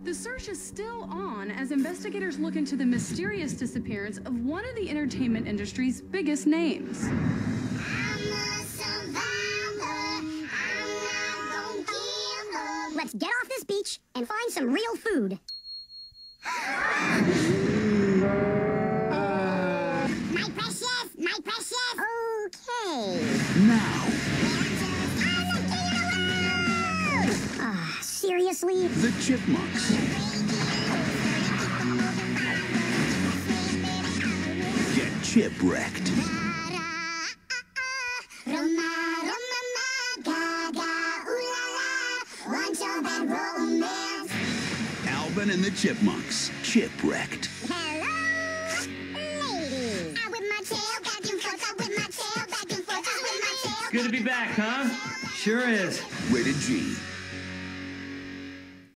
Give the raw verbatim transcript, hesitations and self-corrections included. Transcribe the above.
The search is still on as investigators look into the mysterious disappearance of one of the entertainment industry's biggest names. I'm a survivor. I'm not gonna give up. Let's get off this beach and find some real food. My precious, my precious. Okay. Now. Ah, uh, seriously? The Chipmunks. Get chipwrecked. Alvin and the Chipmunks. Chipwrecked. Hello, ladies. I whip my tail back and forth. I whip my tail back and forth. I whip my tail. Good to be back, huh? Sure is. Rated G.